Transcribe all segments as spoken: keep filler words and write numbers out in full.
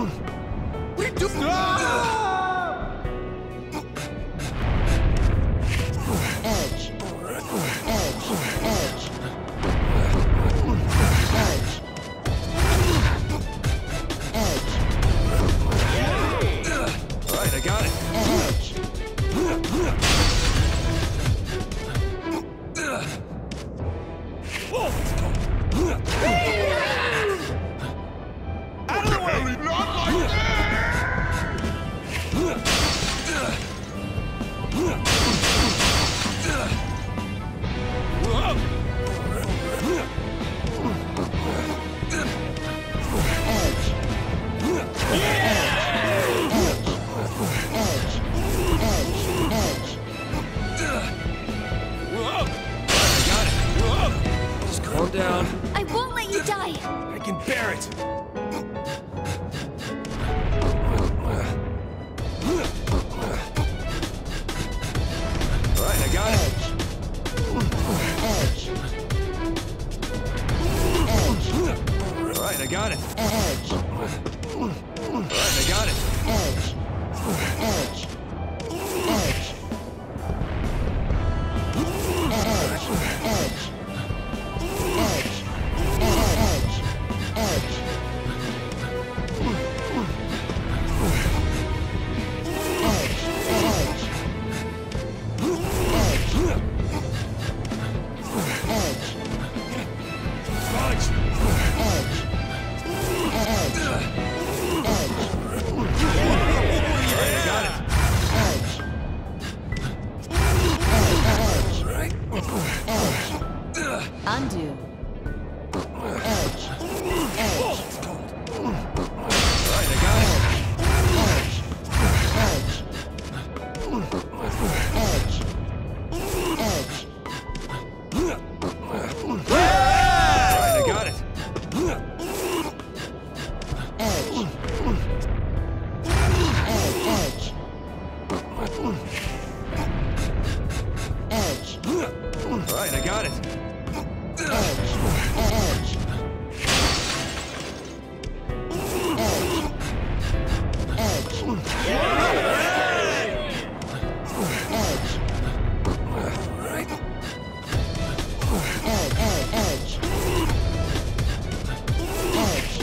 What are you doing? Ah! Edge. Edge. Edge. Edge. Edge. All right, I got it. Edge. Whoa! Out of the way! Not like Calm down. I won't let you die! I can bear it. All right, I got it. Edge. Edge. All right, I got it. Edge. All right, I got it. Edge. Edge. Edge. Edge. Edge. Undo. Edge. Edge. Right, I got it. Edge. Edge. Edge. Edge. Right, I got it. Edge. Edge. Edge. Right, I got it. Edge. Edge. Edge. Edge. Right. Edge. Edge. Edge.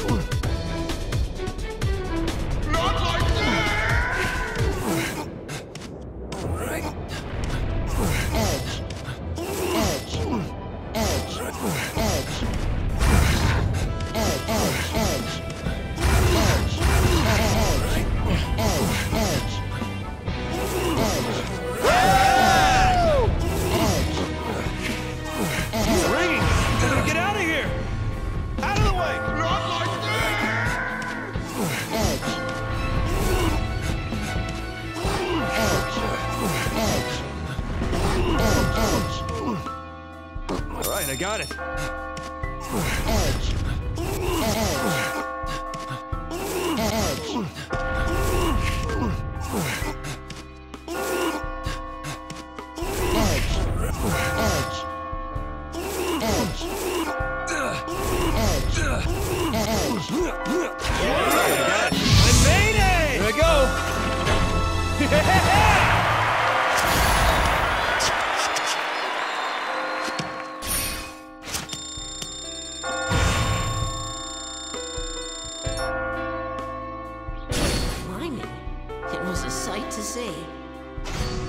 Not like that. Right. Edge. Edge. Edge. Edge. Edge. Edge. Edge. Edge. Edge. It's ringing. Gotta get out of here. Out of the way. Not like that. Edge. Edge. Edge. All right, I got it. Edge. Edge. Edge. I made it! Here I go! Blimey. It was a sight to see.